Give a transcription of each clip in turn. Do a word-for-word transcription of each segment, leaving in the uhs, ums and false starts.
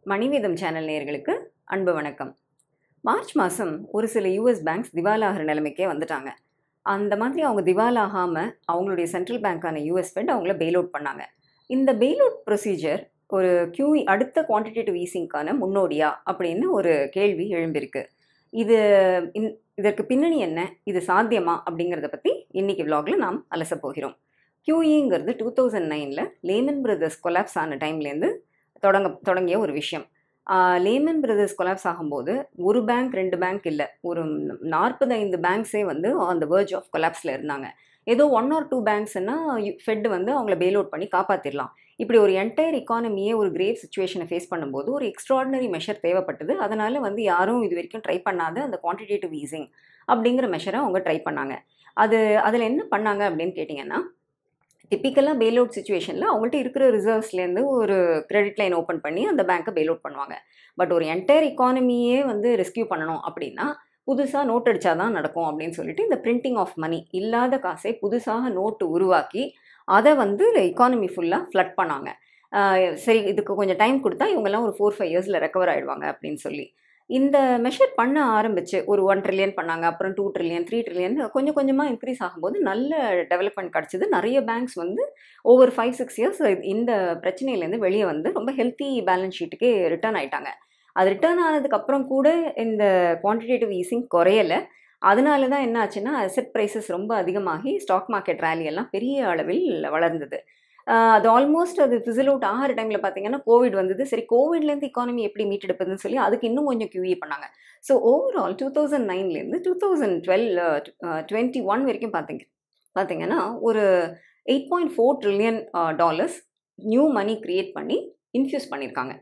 மணிவேதம் channel நேயர்களுக்கு அன்பு வணக்கம். மார்ச் மாதம் ஒரு சில யூஎஸ் பேங்க்ஸ் திவாலாகிற நிலைமைக்கே வந்துட்டாங்க. அந்த மாதிரி அவங்க திவாலாகாமல் அவங்களுடைய சென்ட்ரல் பேங்க்கான யூஎஸ் ஃபெட் அவங்கள பெயில் அவுட் பண்ணாங்க. இந்த பெயில் அவுட் ப்ரொசீஜர் ஒரு கியூஇ அடுத்த குவான்டிடேட்டிவ் ஈஸிங்க்கான முன்னோடியா அப்படின்னு ஒரு கேள்வி எழும்பியிருக்கு. இது இன் இதற்கு பின்னணி என்ன, இது சாத்தியமா அப்படிங்கிறத பற்றி இன்றைக்கி விலாகில் நாம் அலச போகிறோம். கியூஇங்கிறது டூ தௌசண்ட் நைனில் லேமன் பிரதர்ஸ் கொலாப்ஸ் ஆன டைம்லேருந்து தொடங்க தொடங்கிய ஒரு விஷயம். லேமன் பிரதர்ஸ் கொலாப்ஸ் ஆகும்போது ஒரு பேங்க் ரெண்டு பேங்க் இல்லை, ஒரு நாற்பத்தைந்து பேங்க்ஸே வந்து ஆன் த வேர்ஜ் ஆஃப் கொலாப்ஸில் இருந்தாங்க. ஏதோ ஒன் ஆர் டூ பேங்க்ஸ்னா ஃபெட் வந்து அவங்கள பெயில் அவுட் பண்ணி காப்பாற்றிடலாம். இப்படி ஒரு என்டையர் எக்கானமியே ஒரு கிரேவ் சுச்சுவேஷனை ஃபேஸ் பண்ணும்போது ஒரு எக்ஸ்ட்ராடினரி மெஷர் தேவைப்பட்டது. அதனால் வந்து யாரும் இது வரைக்கும் ட்ரை பண்ணாத அந்த குவான்டிடேட்டிவ் ஈஸிங் அப்படிங்கிற மெஷரை அவங்க ட்ரை பண்ணாங்க. அது அதில் என்ன பண்ணாங்க அப்படின்னு கேட்டிங்கன்னா, டிப்பிக்கலாக பெயில் அவுட் சுச்சுவேஷனில் அவங்கள்ட்ட இருக்கிற ரிசர்வ்ஸ்லேருந்து ஒரு கிரெடிட் லைன் ஓப்பன் பண்ணி அந்த பேங்க்கை பெயில் அவுட் பண்ணுவாங்க. பட் ஒரு என்டையர் எக்கானமியே வந்து ரெஸ்கியூ பண்ணணும் அப்படின்னா புதுசாக நோட் அடித்தா தான் நடக்கும் அப்படின்னு சொல்லிட்டு இந்த பிரிண்டிங் ஆஃப் மணி, இல்லாத காசை புதுசாக நோட்டு உருவாக்கி அதை வந்து எக்கானமி ஃபுல்லாக ஃப்ளட் பண்ணாங்க. சரி, இதுக்கு கொஞ்சம் டைம் கொடுத்தா இவங்கெல்லாம் ஒரு ஃபோர் ஃபைவ் இயர்ஸில் ரெக்கவர் ஆகிடுவாங்க அப்படின்னு சொல்லி இந்த மெஷர் பண்ண ஆரம்பிச்சு ஒரு ஒன் ட்ரில்லியன் பண்ணாங்க. அப்புறம் டூ ட்ரில்லியன் த்ரீ ட்ரில்லியன் கொஞ்சம் கொஞ்சமாக இன்க்ரீஸ் ஆகும்போது நல்ல டெவலப்மெண்ட் கிடச்சிது. நிறைய பேங்க்ஸ் வந்து ஓவர் ஃபைவ் சிக்ஸ் இயர்ஸ் இந்த பிரச்சனையிலேருந்து வெளியே வந்து ரொம்ப ஹெல்த்தி பேலன்ஸ் ஷீட்டுக்கே ரிட்டர்ன் ஆகிட்டாங்க. அது ரிட்டர்ன் ஆனதுக்கப்புறம் கூட இந்த குவான்டிடேட்டிவ் ஈஸிங் குறையலை. அதனால தான் என்ன ஆச்சுன்னா, அசெட் ப்ரைஸஸ் ரொம்ப அதிகமாகி ஸ்டாக் மார்க்கெட் ரேலி எல்லாம் பெரிய அளவில் வளர்ந்தது. அது ஆல்மோஸ்ட் அது ஃபிசில் அவுட் ஆகிற டைமில் பார்த்தீங்கன்னா கோவிட் வந்தது. சரி, கோவிட்லேருந்து எக்கானமி எப்படி மீட்டெடுப்பதுன்னு சொல்லி அதுக்கு இன்னும் கொஞ்சம் கியூஇ பண்ணாங்க. ஸோ ஓவரால் டூ தௌசண்ட் நைன்லேருந்து டூ தௌசண்ட் டுவெல் டுவெண்ட்டி ஒன் வரைக்கும் பார்த்தீங்க பார்த்தீங்கன்னா ஒரு eight point four trillion dollars new money create பண்ணி இன்ஃப்யூஸ் பண்ணியிருக்காங்க.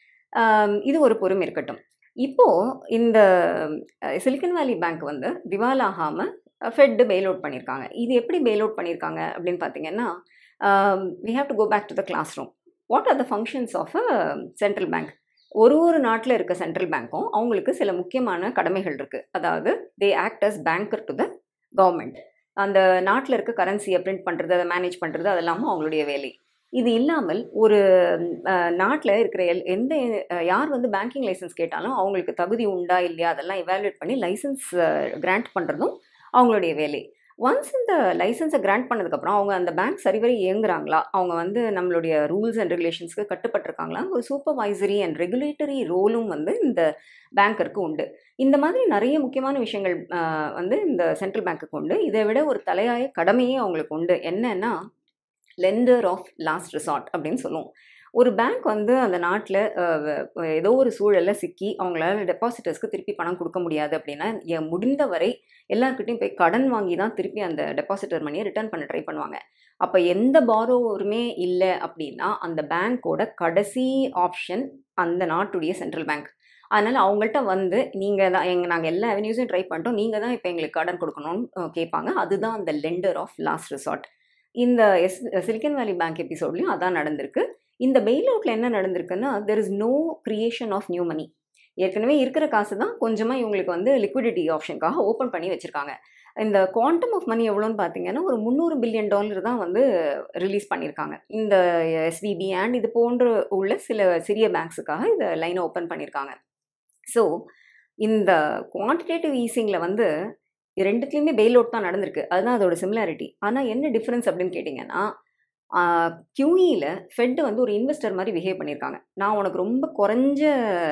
இது ஒரு பொறுமை இருக்கட்டும். இப்போது இந்த சிலிக்கன் வேலி பேங்க் வந்து திவாலாகாமல் ஃபெட் பெயில் அவுட் பண்ணியிருக்காங்க. இது எப்படி பெயில் அவுட் பண்ணியிருக்காங்க அப்படின்னு பார்த்தீங்கன்னா, Um, we have to go back to the classroom. What are the functions of a central bank? ஒரு ஒரு நாட்டில் இருக்க சென்ட்ரல் பேங்க்கும் அவங்களுக்கு சில முக்கியமான கடமைகள் இருக்குது. அதாவது they act as banker to the government. அந்த நாட்டில் இருக்க கரன்சியை பிரிண்ட் பண்ணுறது, அதை மேனேஜ் பண்ணுறது, அதெல்லாமும் அவங்களுடைய வேலை. இது இல்லாமல் ஒரு நாட்டில் இருக்கிற எல் எந்த யார் வந்து பேங்கிங் லைசன்ஸ் கேட்டாலும் அவங்களுக்கு தகுதி உண்டா இல்லையா அதெல்லாம் எவாலுவேட் பண்ணி லைசன்ஸ் கிராண்ட் பண்ணுறதும் அவங்களுடைய வேலை. ஒன்ஸ் இந்த லைசன்ஸை கிராண்ட் பண்ணதுக்கப்புறம் அவங்க அந்த பேங்க் சரிவரை இயங்குறாங்களா, அவங்க வந்து நம்மளுடைய ரூல்ஸ் அண்ட் ரெகுலேஷன்ஸ்க்கு கட்டுப்பட்டிருக்காங்களா, ஒரு சூப்பர்வைசரி அண்ட் ரெகுலேட்டரி ரோலும் வந்து இந்த பேங்க்கிற்கு உண்டு. இந்த மாதிரி நிறைய முக்கியமான விஷயங்கள் வந்து இந்த சென்ட்ரல் பேங்க்குக்கு உண்டு. இதை விட ஒரு தலையாய கடமையே அவங்களுக்கு உண்டு. என்னன்னா, லெண்டர் ஆஃப் லாஸ்ட் ரிசார்ட் அப்படின்னு சொல்லுவோம். ஒரு பேங்க் வந்து அந்த நாட்டில் ஏதோ ஒரு சூழலில் சிக்கி அவங்களால டெபாசிட்டர்ஸ்க்கு திருப்பி பணம் கொடுக்க முடியாது அப்படின்னா முடிந்த வரை எல்லாருக்கிட்டையும் போய் கடன் வாங்கி தான் திருப்பி அந்த டெபாசிட்டர் மணியை ரிட்டர்ன் பண்ண ட்ரை பண்ணுவாங்க. அப்போ எந்த பாரோவருமே இல்லை அப்படின்னா அந்த பேங்க்கோட கடைசி ஆப்ஷன் அந்த நாட்டுடைய சென்ட்ரல் பேங்க். அதனால் அவங்கள்ட்ட வந்து நீங்கள் தான் எங்கள் நாங்கள் எல்லா அவென்யூஸையும் ட்ரை பண்ணிட்டோம், நீங்கள் தான் இப்போ எங்களுக்கு கடன் கொடுக்கணும்னு கேட்பாங்க. அதுதான் அந்த லெண்டர் ஆஃப் லாஸ்ட் ரிசார்ட். இந்த எஸ் சிலிக்கன் வேலி பேங்க் எபிசோட்லையும் அதான் நடந்திருக்கு. இந்த பெயில் அவுட்டில் என்ன நடந்திருக்குன்னா, there is no creation of new money. ஏற்கனவே இருக்கிற காசு தான் கொஞ்சமாக இவங்களுக்கு வந்து லிக்விடிட்டி ஆப்ஷனுக்காக ஓப்பன் பண்ணி வச்சுருக்காங்க. இந்த குவான்டம் ஆஃப் மணி எவ்வளோன்னு பார்த்தீங்கன்னா ஒரு முந்நூறு பில்லியன் டாலர் தான் வந்து ரிலீஸ் பண்ணியிருக்காங்க. இந்த எஸ்விபி அண்ட் இது போன்ற உள்ள சில சிறிய பேங்க்ஸுக்காக இந்த லைனை ஓப்பன் பண்ணியிருக்காங்க. ஸோ இந்த குவான்டிடேட்டிவ் ஈஸிங்கில் வந்து ரெண்டுத்துலேயுமே பெயில் அவுட் தான் நடந்திருக்கு. அதுதான் அதோட சிமிலாரிட்டி. ஆனால் என்ன டிஃப்ரென்ஸ் அப்படின்னு கேட்டிங்கன்னா, கியூஇயில் ஃபெட் வந்து ஒரு இன்வெஸ்டர் மாதிரி பிஹேவ் பண்ணியிருக்காங்க. நான் உனக்கு ரொம்ப குறைஞ்ச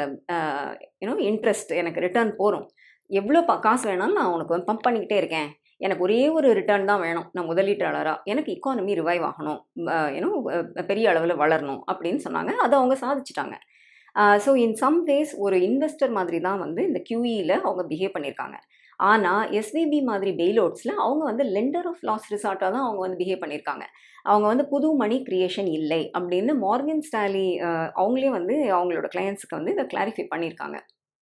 யூனோ இன்ட்ரெஸ்ட் எனக்கு ரிட்டர்ன் போகிறோம், எவ்வளோ பா காசு வேணாலும் நான் உனக்கு வந்து பம்ப் பண்ணிக்கிட்டே இருக்கேன், எனக்கு ஒரே ஒரு ரிட்டர்ன் தான் வேணும், நான் முதலீட்டாளராக எனக்கு எக்கானமி ரிவைவ் ஆகணும், யூனோ பெரிய அளவில் வளரணும் அப்படின்னு சொன்னாங்க. அதை அவங்க சாதிச்சிட்டாங்க. ஸோ இன் சம் வேஸ் ஒரு இன்வெஸ்டர் மாதிரி தான் வந்து இந்த கியூஇயில் அவங்க பிஹேவ் பண்ணியிருக்காங்க. ஆனால் எஸ்விபி மாதிரி பெயில் அவுட்ஸில் அவங்க வந்து லெண்டர் ஆஃப் லாஸ்ட் ரிசார்ட்டாக தான் அவங்க வந்து பிஹேவ் பண்ணியிருக்காங்க. அவங்க வந்து புது மணி கிரியேஷன் இல்லை அப்படின்னு மார்கன் ஸ்டாலி அவங்களே வந்து அவங்களோட கிளையன்ஸுக்கு வந்து இதை கிளாரிஃபை பண்ணியிருக்காங்க.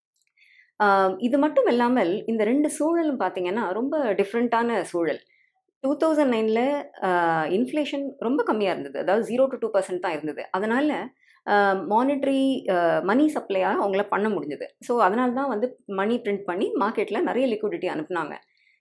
இது மட்டும் இல்லாமல் இந்த ரெண்டு சூழலும் பார்த்திங்கன்னா ரொம்ப டிஃப்ரெண்ட்டான சூழல். டூ தௌசண்ட் நைனில் இன்ஃப்ளேஷன் ரொம்ப கம்மியாக இருந்தது, அதாவது ஜீரோ டு டூ பர்சன்ட் தான் இருந்தது. அதனால் மானிட்ரி மணி சப்ளையாக அவங்கள பண்ண முடிஞ்சது. ஸோ அதனால தான் வந்து மணி பிரிண்ட் பண்ணி மார்க்கெட்டில் நிறைய லிக்விடிட்டி அனுப்புனாங்க.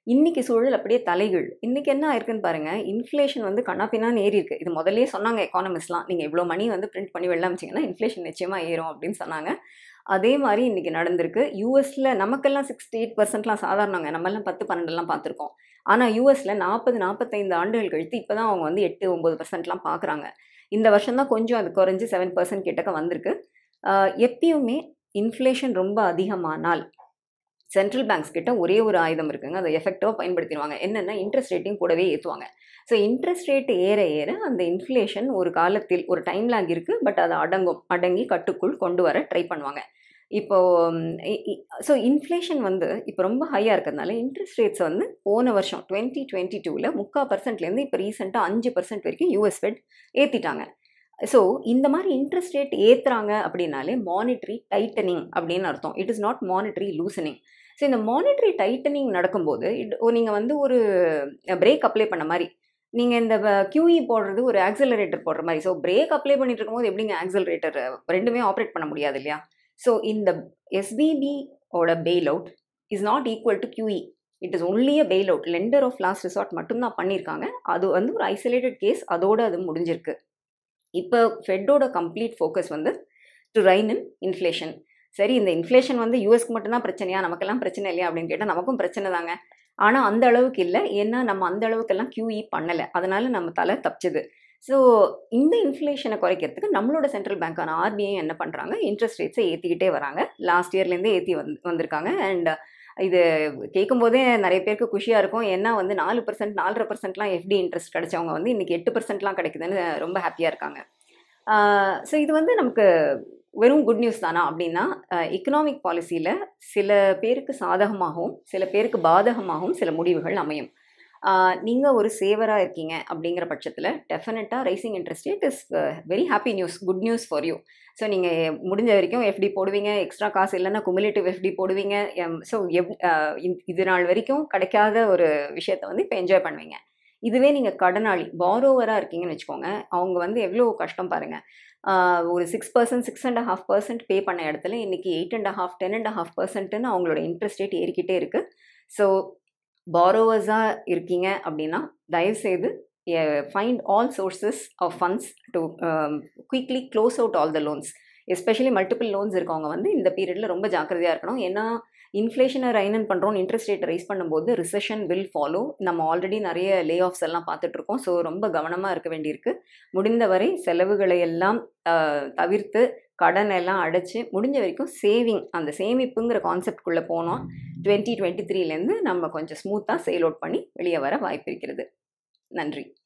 இன்றைக்கி சூழல் அப்படியே தலைகீழ். இன்றைக்கி என்ன ஆயிருக்குன்னு பாருங்கள், இன்ஃப்ளேஷன் வந்து கண்ணாப்பின்னான்னு ஏறி இருக்குது. இது முதல்லே சொன்னாங்க எக்கானமிஸ்ட்லாம், நீங்கள் இவ்வளோ மணி வந்து பிரிண்ட் பண்ணி வெளில அமிச்சிங்கன்னா இன்ஃப்ளேஷன் நிச்சயமாக ஏறும் அப்படின்னு சொன்னாங்க. அதே மாதிரி இன்றைக்கி நடந்திருக்கு. யூஎஸில் நமக்கெல்லாம் சிக்ஸ்டி எயிட் பர்சன்ட்லாம் சாதாரணங்க, நம்மெல்லாம் பத்து பன்னெண்டுலாம் பார்த்துருக்கோம். ஆனால் யூஎஸில் நாற்பது நாற்பத்தைந்து ஆண்டுகள் கழித்து இப்போ தான் அவங்க வந்து எட்டு ஒம்பது பர்சன்ட்லாம் பார்க்குறாங்க. இந்த வருஷம் தான் கொஞ்சம் அது குறைஞ்சி செவன் பர்சன்ட் கிட்டக்க வந்திருக்கு. எப்பயுமே இன்ஃப்ளேஷன் ரொம்ப அதிகமானால் சென்ட்ரல் பேங்க்ஸ் கிட்ட ஒரே ஒரு ஆயுதம் இருக்குங்க, அதை எஃபெக்டிவாக பயன்படுத்திடுவாங்க. என்னென்னா இன்ட்ரெஸ்ட் ரேட்டையும் கூடவே ஏற்றுவாங்க. ஸோ இன்ட்ரெஸ்ட் ரேட் ஏற ஏற அந்த இன்ஃப்ளேஷன் ஒரு காலத்தில் ஒரு டைம் லாக் இருக்குது, பட் அது அடங்கும் அடங்கி கட்டுக்குள் கொண்டு வர ட்ரை பண்ணுவாங்க. இப்போது ஸோ இன்ஃப்ளேஷன் வந்து இப்போ ரொம்ப ஹையாக இருக்கிறதுனால இன்ட்ரெஸ்ட் ரேட்ஸ் வந்து போன வருஷம் டுவெண்ட்டி டுவெண்ட்டி டூவில் முக்கால் பர்சன்ட்லேருந்து இப்போ ரீசெண்டாக அஞ்சு பர்சன்ட் வரைக்கும் யூஎஸ் ஃபெட் ஏற்றிட்டாங்க. ஸோ இந்த மாதிரி இன்ட்ரெஸ்ட் ரேட் ஏற்றுறாங்க அப்படின்னாலே மானிட்ரி டைட்டனிங் அப்படின்னு அர்த்தம். It is not monetary loosening. So இந்த மானிட்ரி டைட்டனிங் நடக்கும்போது நீங்கள் வந்து ஒரு பிரேக் அப்ளை பண்ண மாதிரி, நீங்கள் இந்த கியூஇ போடுறது ஒரு ஆக்சலரேட்டர் போடுற மாதிரி. ஸோ பிரேக் அப்ளை பண்ணிட்டு இருக்கும்போது எப்படிங்க ஆக்சலரேட்டர் ரெண்டுமே ஆப்ரேட் பண்ண முடியாது இல்லையா? ஸோ இந்த எஸ்பிபியோட bail out is not equal to QE. It is only a bail out. Lender of last resort மட்டும்தான் பண்ணியிருக்காங்க. அது வந்து ஒரு ஐசோலேட்டட் கேஸ், அதோடு அது முடிஞ்சிருக்கு. இப்போ ஃபெட்டோட கம்ப்ளீட் ஃபோக்கஸ் வந்து டு ரைன் இன் இன்ஃப்ளேஷன். சரி, இந்த இன்ஃப்ளேஷன் வந்து யூஎஸ்க்கு மட்டும்தான் பிரச்சனையா, நமக்கெல்லாம் பிரச்சனை இல்லையா அப்படின்னு கேட்டால் நமக்கும் பிரச்சனை தாங்க. ஆனால் அந்த அளவுக்கு இல்லை. ஏன்னா நம்ம அந்த அளவுக்கெல்லாம் கியூஇ பண்ணலை, அதனால நம்ம தலை தப்பிச்சுது. ஸோ இந்த இன்ஃப்ளேஷனை குறைக்கிறதுக்கு நம்மளோட சென்ட்ரல் பேங்க்கான ஆர்பிஐ என்ன பண்ணுறாங்க, இன்ட்ரெஸ்ட் ரேட்ஸை ஏற்றிக்கிட்டே வராங்க. லாஸ்ட் இயர்லேருந்தே ஏற்றி வந்து வந்திருக்காங்க. அண்ட் இது கேட்கும்போதே நிறைய பேருக்கு குஷியாக இருக்கும். ஏன்னா வந்து நாலு பர்சன்ட் நாலரை பர்சன்ட்லாம் எஃப்டி இன்ட்ரெஸ்ட் கிடைச்சவங்க வந்து இன்றைக்கி எட்டு பர்சன்ட்லாம் கிடைக்குதுன்னு ரொம்ப ஹாப்பியாக இருக்காங்க. ஸோ இது வந்து நமக்கு வெறும் குட் நியூஸ் தானா அப்படின்னா, எக்கனாமிக் பாலிசியில் சில பேருக்கு சாதகமாகவும் சில பேருக்கு பாதகமாகவும் சில முடிவுகள் அமையும். நீங்கள் ஒரு சேவராக இருக்கீங்க அப்படிங்கிற பட்சத்தில் டெஃபினட்டாக rising interest rate is very happy news, good news for you. So நீங்கள் முடிஞ்ச வரைக்கும் எஃப்டி போடுவீங்க, எக்ஸ்ட்ரா காசு இல்லைன்னா குமுலேட்டிவ் எஃப்டி போடுவீங்க. ஸோ எவ் இது நாள் வரைக்கும் கிடைக்காத ஒரு விஷயத்தை வந்து இப்போ என்ஜாய் பண்ணுவீங்க. இதுவே நீங்கள் கடனாளி பாரோவராக இருக்கீங்கன்னு வச்சுக்கோங்க, அவங்க வந்து எவ்வளோ கஷ்டம் பாருங்கள். ஒரு six percent six and half percent pay பண்ண இடத்துல இன்றைக்கி eight and half ten and half பர்சன்ட்னு அவங்களோட இன்ட்ரெஸ்ட் ரேட் ஏறிக்கிட்டே இருக்குது. ஸோ பாரோவர்ஸாக இருக்கீங்க அப்படின்னா தயவுசெய்து find all sources of funds to quickly close out all the loans. Especially multiple loans இருக்கவங்க வந்து இந்த பீரியடில் ரொம்ப ஜாக்கிரதையாக இருக்கணும். ஏன்னா இன்ஃப்ளேஷனை ரைன் பண்ணுறோம், இன்ட்ரெஸ்ட் ரேட்டை ரைஸ் பண்ணும்போது ரிசெஷன் வில் ஃபாலோ. நம்ம ஆல்ரெடி நிறைய லே ஆஃப்ஸ் எல்லாம் பார்த்துட்ருக்கோம். ஸோ ரொம்ப கவனமாக இருக்க வேண்டியிருக்கு. முடிந்தவரை செலவுகளை எல்லாம் தவிர்த்து கடன் எல்லாம் அடைச்சி முடிஞ்ச வரைக்கும் சேவிங், அந்த சேமிப்புங்கிற கான்செப்ட்குள்ளே போனோம். டுவெண்ட்டி டுவெண்ட்டி த்ரீலேருந்து நம்ம கொஞ்சம் ஸ்மூத்தாக சேல் அவுட் பண்ணி வெளியே வர வாய்ப்பு இருக்கிறது. நன்றி.